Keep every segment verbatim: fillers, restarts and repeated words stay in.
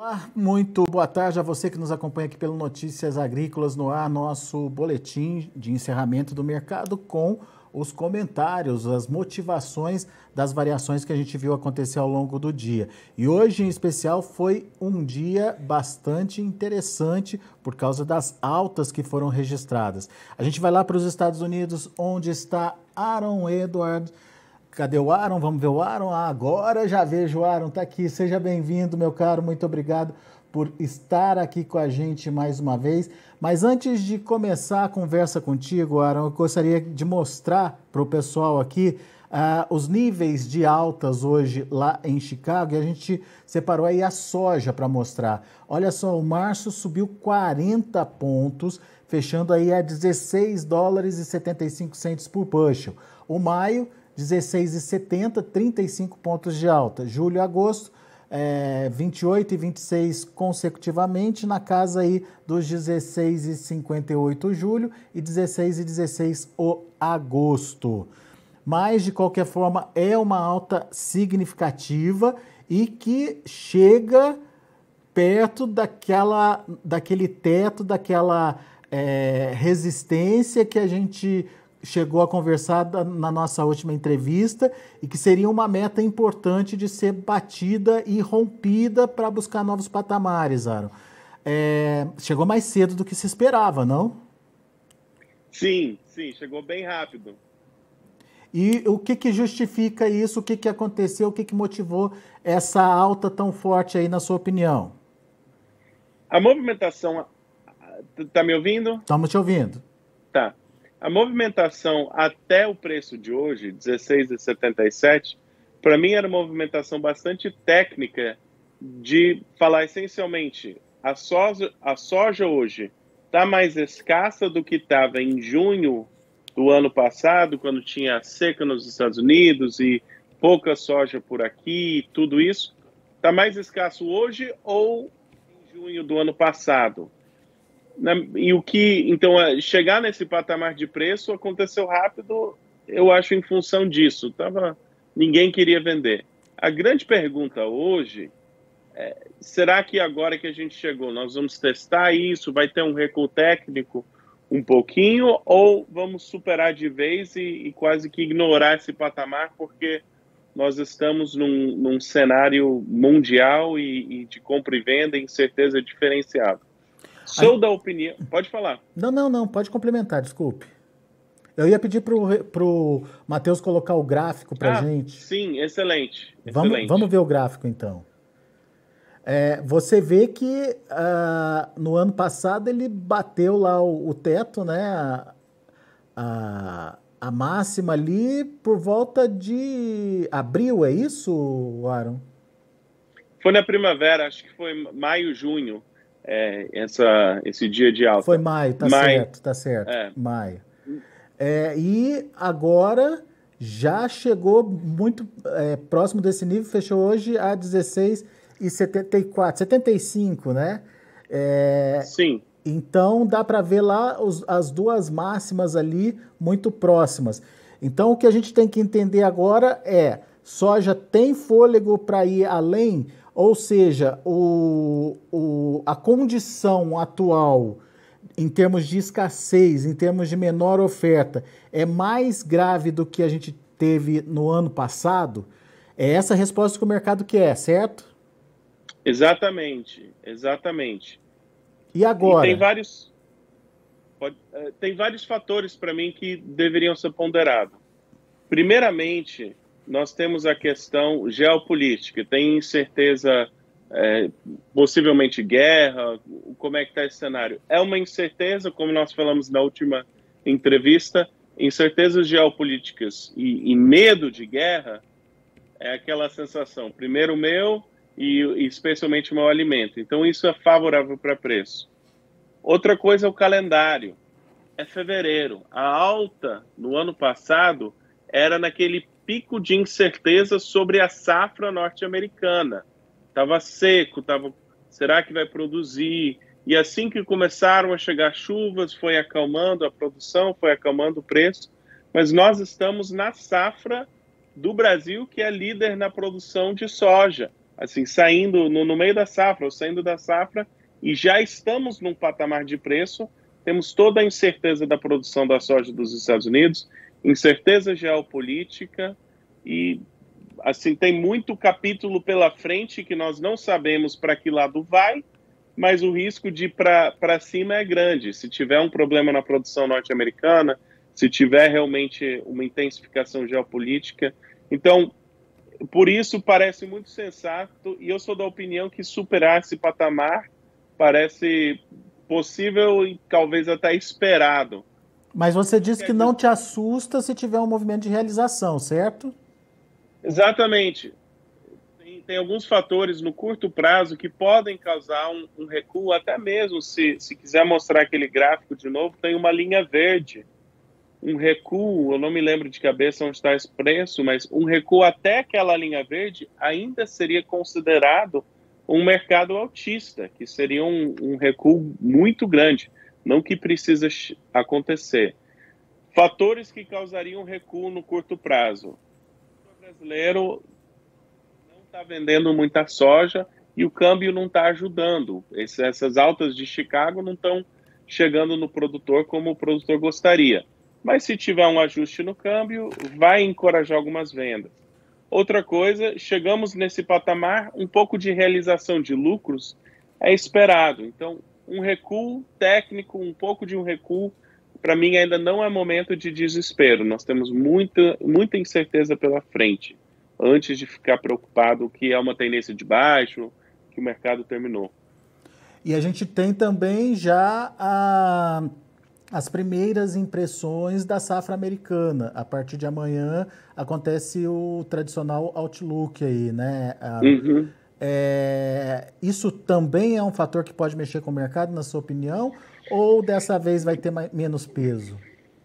Olá, muito boa tarde a você que nos acompanha aqui pelo Notícias Agrícolas no ar, nosso boletim de encerramento do mercado com os comentários, as motivações das variações que a gente viu acontecer ao longo do dia. E hoje, em especial, foi um dia bastante interessante por causa das altas que foram registradas. A gente vai lá para os Estados Unidos, onde está Aaron Edward. Cadê o Aaron? Vamos ver o Aaron? Ah, agora já vejo o Aaron, tá aqui. Seja bem-vindo, meu caro. Muito obrigado por estar aqui com a gente mais uma vez. Mas antes de começar a conversa contigo, Aaron, eu gostaria de mostrar para o pessoal aqui uh, os níveis de altas hoje lá em Chicago. E a gente separou aí a soja para mostrar. Olha só, o março subiu quarenta pontos, fechando aí a dezesseis dólares e setenta e cinco centavos por bushel. O maio, dezesseis e setenta, trinta e cinco pontos de alta. Julho e agosto, é, vinte e oito e vinte e seis consecutivamente, na casa aí dos dezesseis e cinquenta e oito julho e dezesseis e dezesseis o agosto. Mas, de qualquer forma, é uma alta significativa e que chega perto daquela, daquele teto, daquela é, resistência que a gente chegou a conversar na nossa última entrevista e que seria uma meta importante de ser batida e rompida para buscar novos patamares, Aaron. É, chegou mais cedo do que se esperava, não? Sim, sim, chegou bem rápido. E o que, que justifica isso? O que, que aconteceu? O que, que motivou essa alta tão forte aí, na sua opinião? A movimentação... Tá me ouvindo? Estamos te ouvindo. Tá. A movimentação até o preço de hoje, dezesseis e setenta e sete, para mim era uma movimentação bastante técnica de falar essencialmente a soja, a soja hoje está mais escassa do que estava em junho do ano passado, quando tinha seca nos Estados Unidos e pouca soja por aqui, tudo isso. Está mais escasso hoje ou em junho do ano passado? E o que, então, chegar nesse patamar de preço aconteceu rápido, eu acho, em função disso. Tava, ninguém queria vender. A grande pergunta hoje é, será que agora que a gente chegou, nós vamos testar isso, vai ter um recuo técnico um pouquinho, ou vamos superar de vez e, e quase que ignorar esse patamar, porque nós estamos num, num cenário mundial e, e de compra e venda, incerteza diferenciada. Sou da opinião... Pode falar. Não, não, não. Pode complementar, desculpe. Eu ia pedir para o Matheus colocar o gráfico para a ah, gente. Sim, excelente. Vamos, excelente. vamos ver o gráfico, então. É, você vê que uh, no ano passado ele bateu lá o, o teto, né? A, a, a máxima ali por volta de abril, é isso, Aaron? Foi na primavera, acho que foi maio, junho. É, essa, esse dia de alta. Foi maio, tá maio, certo, tá certo, é. maio. É, e agora já chegou muito é, próximo desse nível, fechou hoje a dezesseis e setenta e quatro, setenta e cinco, né? É, Sim. Então dá para ver lá os, as duas máximas ali muito próximas. Então o que a gente tem que entender agora é, soja tem fôlego para ir além? Ou seja, o, o, a condição atual, em termos de escassez, em termos de menor oferta, é mais grave do que a gente teve no ano passado? É essa a resposta que o mercado quer, certo? Exatamente, exatamente. E agora? E tem vários, pode, tem vários fatores para mim que deveriam ser ponderados. Primeiramente, nós temos a questão geopolítica, tem incerteza, é, possivelmente guerra, como é que está esse cenário? É uma incerteza, como nós falamos na última entrevista, incertezas geopolíticas e, e medo de guerra é aquela sensação, primeiro o meu e, e especialmente o meu alimento. Então isso é favorável para preço. Outra coisa é o calendário, é fevereiro. A alta no ano passado era naquele pico de incerteza sobre a safra norte-americana. Estava seco, tava, será que vai produzir? E assim que começaram a chegar chuvas, foi acalmando a produção, foi acalmando o preço, mas nós estamos na safra do Brasil, que é líder na produção de soja. assim, saindo no, no meio da safra, ou saindo da safra, e já estamos num patamar de preço, temos toda a incerteza da produção da soja dos Estados Unidos, incerteza geopolítica, e assim, tem muito capítulo pela frente que nós não sabemos para que lado vai, mas o risco de ir para cima é grande. Se tiver um problema na produção norte-americana, se tiver realmente uma intensificação geopolítica. Então, por isso parece muito sensato, e eu sou da opinião que superar esse patamar parece possível e talvez até esperado. Mas você disse que não te assusta se tiver um movimento de realização, certo? Exatamente. Tem, tem alguns fatores no curto prazo que podem causar um, um recuo, até mesmo se, se quiser mostrar aquele gráfico de novo, tem uma linha verde. Um recuo, eu não me lembro de cabeça onde está esse preço, mas um recuo até aquela linha verde ainda seria considerado um mercado altista, que seria um, um recuo muito grande, não que precisa acontecer. Fatores que causariam recuo no curto prazo. O brasileiro não está vendendo muita soja e o câmbio não está ajudando. Esse, essas altas de Chicago não estão chegando no produtor como o produtor gostaria. Mas se tiver um ajuste no câmbio, vai encorajar algumas vendas. Outra coisa, chegamos nesse patamar, um pouco de realização de lucros é esperado. Então, um recuo técnico, um pouco de um recuo, para mim ainda não é momento de desespero. Nós temos muita, muita incerteza pela frente, antes de ficar preocupado que é uma tendência de baixo, que o mercado terminou. E a gente tem também já a... as primeiras impressões da safra americana. A partir de amanhã acontece o tradicional Outlook aí, né? Uhum. É, isso também é um fator que pode mexer com o mercado, na sua opinião? Ou dessa vez vai ter mais, menos peso?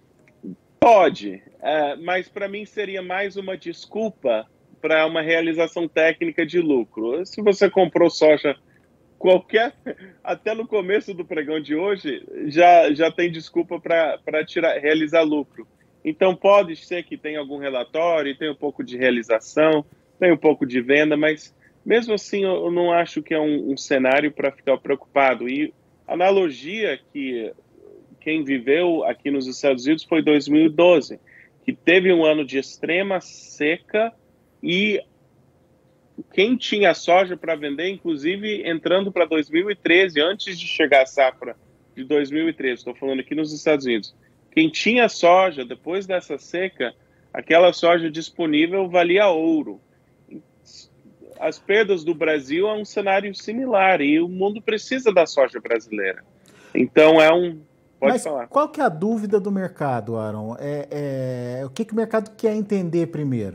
Pode, é, mas para mim seria mais uma desculpa para uma realização técnica de lucro. Se você comprou soja qualquer, até no começo do pregão de hoje, já, já tem desculpa para tirar, realizar lucro. Então pode ser que tenha algum relatório, tenha um pouco de realização, tenha um pouco de venda, mas mesmo assim eu não acho que é um, um cenário para ficar preocupado. E a analogia que quem viveu aqui nos Estados Unidos foi dois mil e doze, que teve um ano de extrema seca e quem tinha soja para vender, inclusive entrando para dois mil e treze, antes de chegar a safra de dois mil e treze, estou falando aqui nos Estados Unidos, quem tinha soja depois dessa seca, aquela soja disponível valia ouro. As perdas do Brasil é um cenário similar e o mundo precisa da soja brasileira. Então é um... Pode Mas falar. Qual que é a dúvida do mercado, Aaron? É, é, o que, que o mercado quer entender primeiro?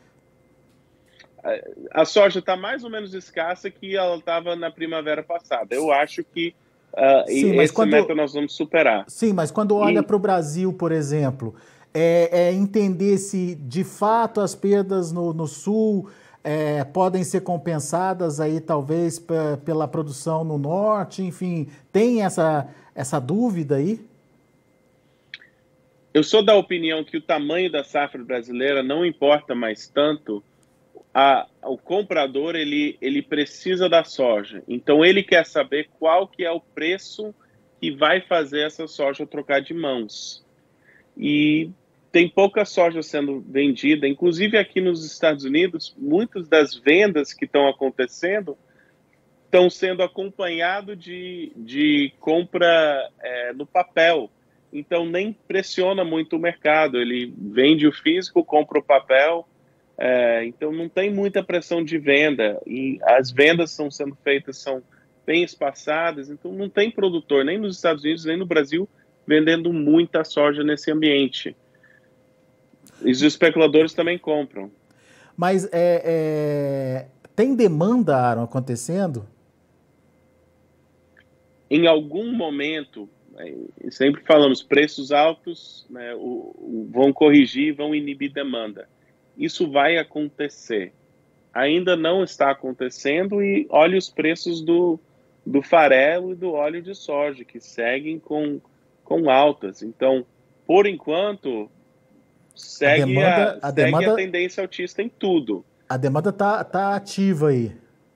A soja está mais ou menos escassa que ela estava na primavera passada. Eu acho que uh, sim, esse quando, meta nós vamos superar. Sim, mas quando olha e... para o Brasil, por exemplo, é, é entender se de fato as perdas no, no sul é, podem ser compensadas aí talvez pela produção no norte, enfim, tem essa, essa dúvida aí? Eu sou da opinião que o tamanho da safra brasileira não importa mais tanto. A, o comprador ele, ele precisa da soja, então ele quer saber qual que é o preço que vai fazer essa soja trocar de mãos. E tem pouca soja sendo vendida, inclusive aqui nos Estados Unidos, muitas das vendas que estão acontecendo estão sendo acompanhado de, de compra é, no papel. Então nem pressiona muito o mercado, ele vende o físico, compra o papel. É, então não tem muita pressão de venda e as vendas estão sendo feitas, são bem espaçadas, então não tem produtor nem nos Estados Unidos nem no Brasil vendendo muita soja nesse ambiente. E os especuladores também compram. Mas é, é... tem demanda, Aaron, acontecendo? Em algum momento, sempre falamos, preços altos, né, o, o, vão corrigir, vão inibir demanda. Isso vai acontecer. Ainda não está acontecendo e olha os preços do, do farelo e do óleo de soja, que seguem com, com altas. Então, por enquanto, segue a, demanda, a, segue demanda, a tendência altista em tudo. A demanda está tá ativa aí.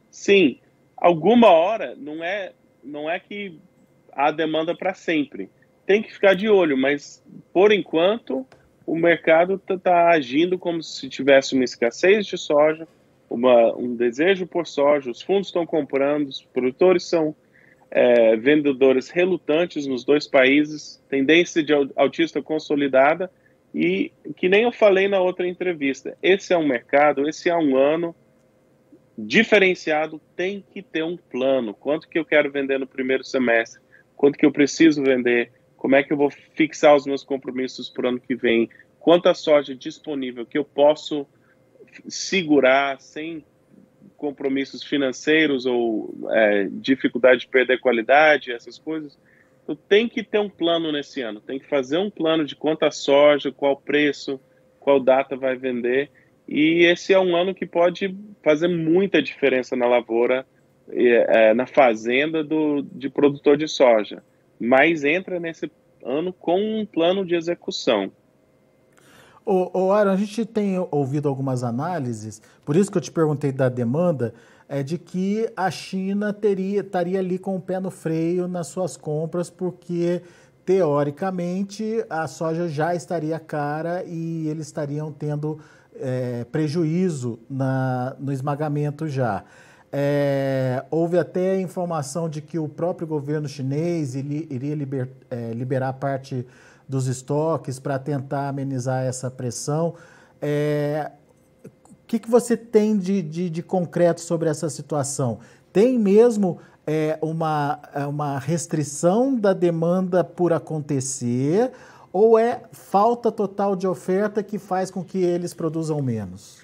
Sim, alguma hora não é, não é que há demanda para sempre. Tem que ficar de olho, mas por enquanto o mercado está tá agindo como se tivesse uma escassez de soja, uma, um desejo por soja, os fundos estão comprando, os produtores são é, vendedores relutantes nos dois países, tendência de altista consolidada, e que nem eu falei na outra entrevista, esse é um mercado, esse é um ano diferenciado, tem que ter um plano. Quanto que eu quero vender no primeiro semestre? Quanto que eu preciso vender? Como é que eu vou fixar os meus compromissos para o ano que vem? Quanta soja disponível que eu posso segurar sem compromissos financeiros ou é, dificuldade de perder qualidade, essas coisas? Então, tem que ter um plano nesse ano. Tem que fazer um plano de quanta soja, qual preço, qual data vai vender. E esse é um ano que pode fazer muita diferença na lavoura, é, na fazenda do, de produtor de soja. Mas entra nesse ano com um plano de execução. Ô, ô Aaron, a gente tem ouvido algumas análises, por isso que eu te perguntei da demanda, é de que a China teria, estaria ali com o pé no freio nas suas compras, porque teoricamente a soja já estaria cara e eles estariam tendo é, prejuízo na, no esmagamento já. É, houve até informação de que o próprio governo chinês iria, iria liber, é, liberar parte dos estoques para tentar amenizar essa pressão. É, o que, que você tem de, de, de concreto sobre essa situação? Tem mesmo é, uma, uma restrição da demanda por acontecer ou é falta total de oferta que faz com que eles produzam menos?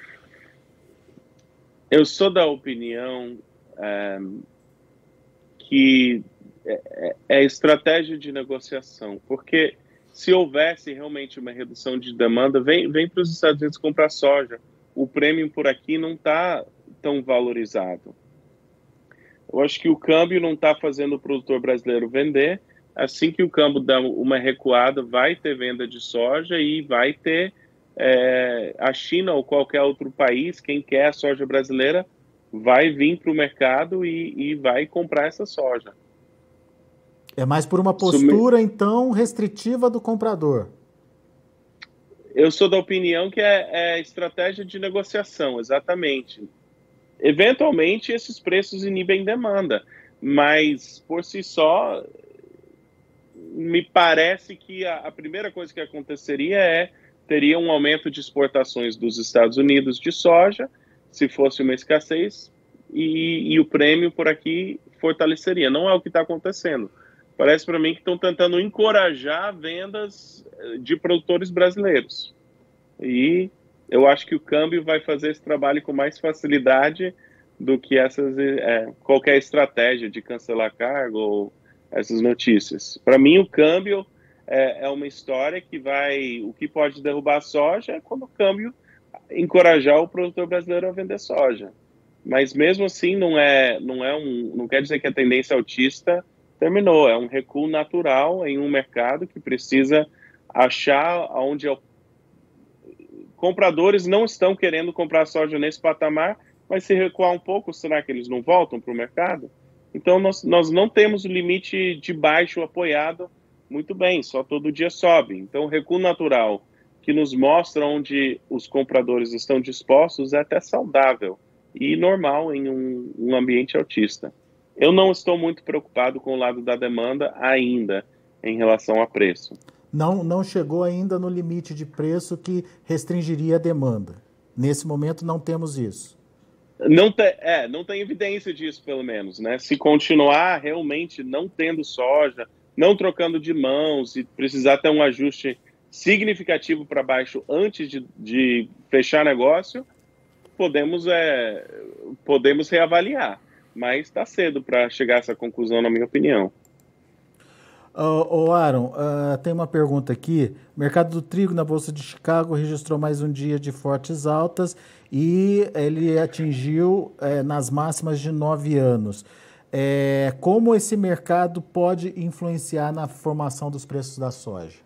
Eu sou da opinião é, que é, é estratégia de negociação, porque se houvesse realmente uma redução de demanda, vem, vem para os Estados Unidos comprar soja. O prêmio por aqui não está tão valorizado. Eu acho que o câmbio não está fazendo o produtor brasileiro vender. Assim que o câmbio dá uma recuada, vai ter venda de soja e vai ter é, a China ou qualquer outro país, quem quer a soja brasileira, vai vir para o mercado e, e vai comprar essa soja. É mais por uma postura, então, restritiva do comprador. Eu sou da opinião que é, é estratégia de negociação, exatamente. Eventualmente, esses preços inibem demanda, mas, por si só, me parece que a, a primeira coisa que aconteceria é teria um aumento de exportações dos Estados Unidos de soja, se fosse uma escassez, e, e o prêmio por aqui fortaleceria. Não é o que está acontecendo. Parece para mim que estão tentando encorajar vendas de produtores brasileiros. E eu acho que o câmbio vai fazer esse trabalho com mais facilidade do que essas, é, qualquer estratégia de cancelar cargo ou essas notícias. Para mim, o câmbio é, é uma história que vai... O que pode derrubar a soja é quando o câmbio encorajar o produtor brasileiro a vender soja. Mas mesmo assim, não, é, não, é um, não quer dizer que a tendência altista terminou. É um recuo natural em um mercado que precisa achar onde é o... Compradores não estão querendo comprar soja nesse patamar, mas se recuar um pouco, será que eles não voltam para o mercado? Então, nós, nós não temos o limite de baixo apoiado muito bem, só todo dia sobe. Então, o recuo natural que nos mostra onde os compradores estão dispostos é até saudável e normal em um, um ambiente altista. Eu não estou muito preocupado com o lado da demanda ainda em relação a preço. Não, não chegou ainda no limite de preço que restringiria a demanda. Nesse momento não temos isso. Não, te, é, não tem evidência disso, pelo menos, né? Se continuar realmente não tendo soja, não trocando de mãos e precisar ter um ajuste significativo para baixo antes de, de fechar negócio, podemos, é, podemos reavaliar. Mas está cedo para chegar a essa conclusão, na minha opinião. Ô, uh, Aaron, uh, tem uma pergunta aqui. O mercado do trigo na Bolsa de Chicago registrou mais um dia de fortes altas e ele atingiu é, nas máximas de nove anos. É, como esse mercado pode influenciar na formação dos preços da soja?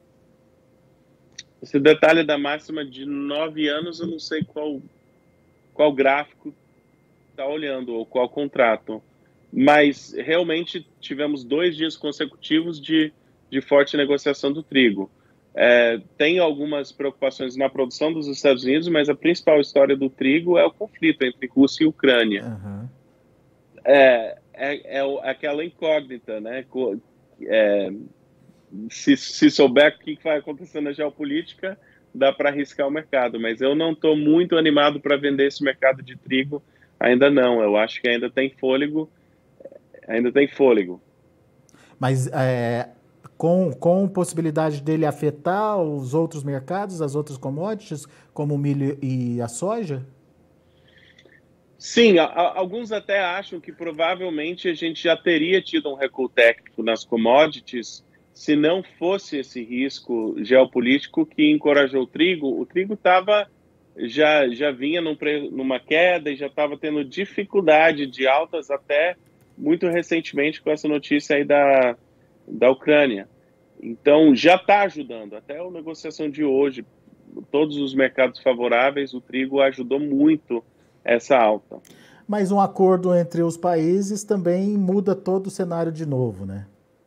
Esse detalhe da máxima de nove anos, eu não sei qual, qual gráfico está olhando ou qual contrato, mas realmente tivemos dois dias consecutivos de, de forte negociação do trigo. É, tem algumas preocupações na produção dos Estados Unidos, mas a principal história do trigo é o conflito entre Rússia e Ucrânia. Uhum. É, é, é aquela incógnita, né? É, se, se souber o que vai acontecer na geopolítica, dá para arriscar o mercado, mas eu não estou muito animado para vender esse mercado de trigo, ainda não. Eu acho que ainda tem fôlego, ainda tem fôlego. Mas é, com, com possibilidade dele afetar os outros mercados, as outras commodities, como o milho e a soja? Sim, a, a, alguns até acham que provavelmente a gente já teria tido um recuo técnico nas commodities se não fosse esse risco geopolítico que encorajou o trigo. O trigo estava já já vinha num, numa queda e já estava tendo dificuldade de altas até muito recentemente com essa notícia aí da, da Ucrânia. Então já está ajudando, até a negociação de hoje, todos os mercados favoráveis, o trigo ajudou muito essa alta. Mas um acordo entre os países também muda todo o cenário de novo, né?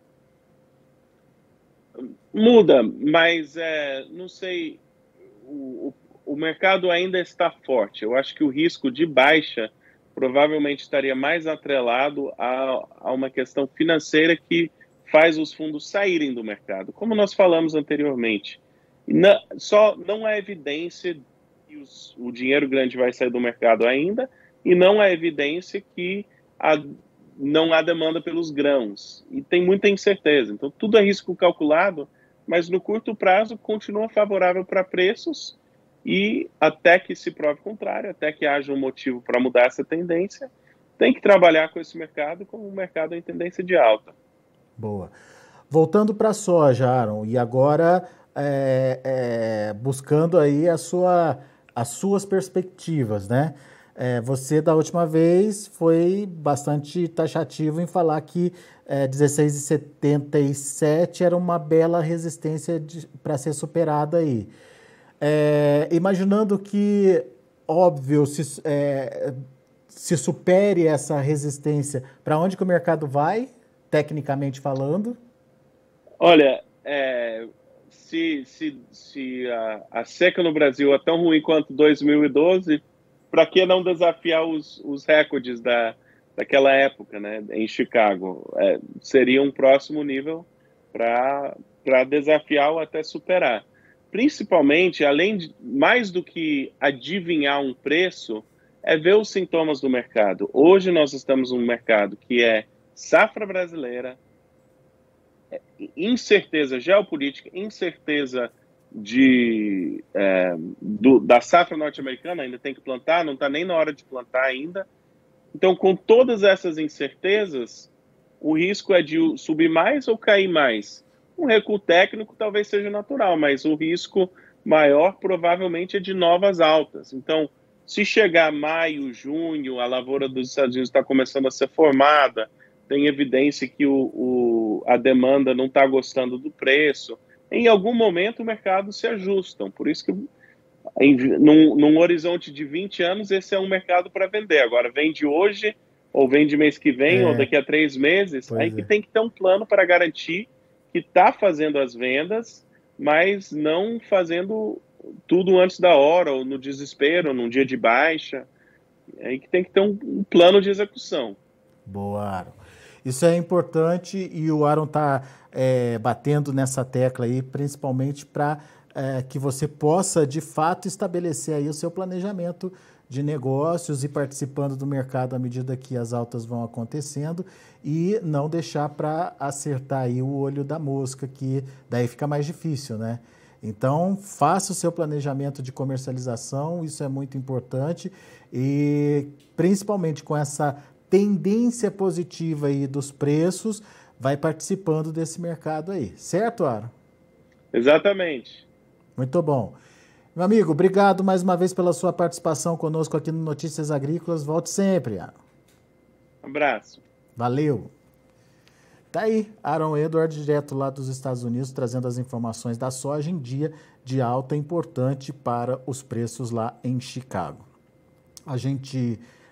Muda, mas é, não sei, o, o, o mercado ainda está forte. Eu acho que o risco de baixa provavelmente estaria mais atrelado a, a uma questão financeira que faz os fundos saírem do mercado, como nós falamos anteriormente. Não, só não há evidência que os, o dinheiro grande vai sair do mercado ainda, e não há evidência que a, não há demanda pelos grãos. E tem muita incerteza. Então, tudo é risco calculado, mas no curto prazo continua favorável para preços, e até que se prove o contrário, até que haja um motivo para mudar essa tendência, tem que trabalhar com esse mercado como um mercado em tendência de alta. Boa. Voltando para a soja, Aaron, e agora é, é, buscando aí a sua, as suas perspectivas, né? É, você, da última vez, foi bastante taxativo em falar que é, dezesseis vírgula setenta e sete era uma bela resistência para ser superada aí. É, imaginando que, óbvio, se, é, se supere essa resistência, para onde que o mercado vai, tecnicamente falando? Olha, é, se, se, se a, a seca no Brasil é tão ruim quanto dois mil e doze, para que não desafiar os, os recordes da, daquela época, né, em Chicago? É, seria um próximo nível para desafiar ou até superar. Principalmente, além de, mais do que adivinhar um preço, é ver os sintomas do mercado. Hoje nós estamos num mercado que é safra brasileira, incerteza geopolítica, incerteza de, é, do, da safra norte-americana, ainda tem que plantar, não está nem na hora de plantar ainda. Então, com todas essas incertezas, o risco é de subir mais ou cair mais. Um recuo técnico talvez seja natural, mas o risco maior provavelmente é de novas altas. Então, se chegar maio, junho, a lavoura dos Estados Unidos está começando a ser formada, tem evidência que o, o, a demanda não está gostando do preço, em algum momento o mercado se ajusta. Por isso que, em, num, num horizonte de vinte anos, esse é um mercado para vender. Agora, vende hoje, ou vende mês que vem, é, ou daqui a três meses, aí é. que tem que ter um plano para garantir que está fazendo as vendas, mas não fazendo tudo antes da hora, ou no desespero, num dia de baixa. Aí que tem que ter um, um plano de execução. Boa, Aaron. Isso é importante e o Aaron está é, batendo nessa tecla aí, principalmente para é, que você possa, de fato, estabelecer aí o seu planejamento de negócios e participando do mercado à medida que as altas vão acontecendo e não deixar para acertar aí o olho da mosca, que daí fica mais difícil, né? Então, faça o seu planejamento de comercialização, isso é muito importante e principalmente com essa tendência positiva aí dos preços, vai participando desse mercado aí. Certo, Aaron? Exatamente. Muito bom. Meu amigo, obrigado mais uma vez pela sua participação conosco aqui no Notícias Agrícolas. Volte sempre, Aaron. Um abraço. Valeu. Tá aí, Aaron Edward, direto lá dos Estados Unidos, trazendo as informações da soja em dia de alta importante para os preços lá em Chicago. A gente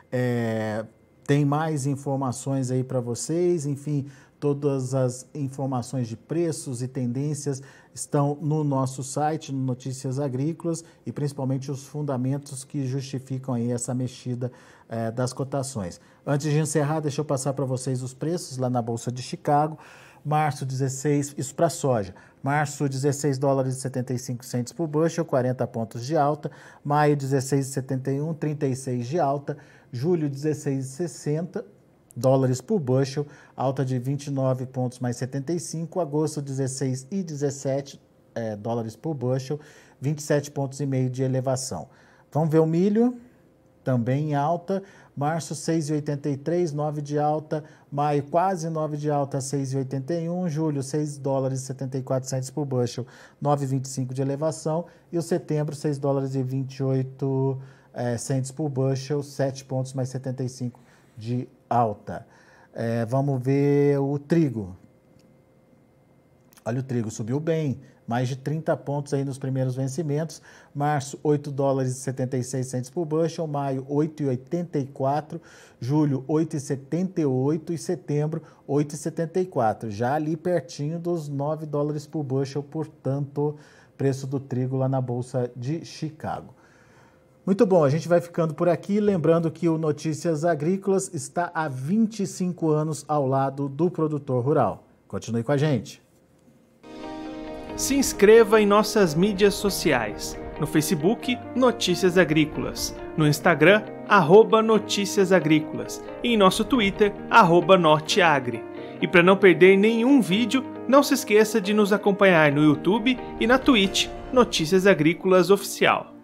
É, tem mais informações aí para vocês, enfim, todas as informações de preços e tendências estão no nosso site, no Notícias Agrícolas, e principalmente os fundamentos que justificam aí essa mexida eh, das cotações. Antes de encerrar, deixa eu passar para vocês os preços lá na Bolsa de Chicago. Março dezesseis, isso para soja. Março dezesseis dólares e setenta e cinco centos por bushel, quarenta pontos de alta. Maio dezesseis e setenta e um, trinta e seis de alta. Julho dezesseis e sessenta dólares por bushel, alta de vinte e nove pontos mais setenta e cinco. Agosto dezesseis e dezessete é, dólares por bushel, vinte e sete pontos e meio de elevação. Vamos ver o milho, também em alta. Março seis e oitenta e três, nove de alta. Maio quase nove de alta, seis e oitenta e um. Julho seis dólares e setenta e quatro centos por bushel, nove e vinte e cinco de elevação. E o setembro seis dólares e vinte e oito é, centos por bushel, sete pontos mais setenta e cinco de alta. É, vamos ver o trigo. Olha, o trigo subiu bem, mais de trinta pontos aí nos primeiros vencimentos. Março, oito dólares e setenta e seis centos por bushel. Maio, oito e oitenta e quatro. Julho, oito e setenta e oito. E setembro, oito e setenta e quatro. Já ali pertinho dos nove dólares por bushel, portanto, preço do trigo lá na Bolsa de Chicago. Muito bom, a gente vai ficando por aqui, lembrando que o Notícias Agrícolas está há vinte e cinco anos ao lado do produtor rural. Continue com a gente. Se inscreva em nossas mídias sociais. No Facebook, Notícias Agrícolas. No Instagram, arroba Notícias Agrícolas. E em nosso Twitter, arroba Norteagri. E para não perder nenhum vídeo, não se esqueça de nos acompanhar no YouTube e na Twitch, Notícias Agrícolas Oficial.